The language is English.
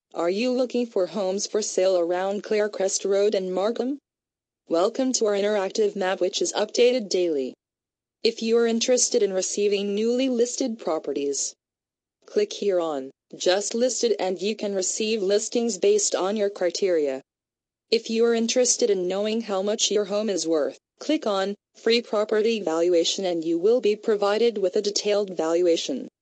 Are you looking for homes for sale around Claircrest Road and Markham? Welcome to our interactive map, which is updated daily. If you are interested in receiving newly listed properties, click here on Just Listed and you can receive listings based on your criteria. If you are interested in knowing how much your home is worth, click on Free Property Valuation and you will be provided with a detailed valuation.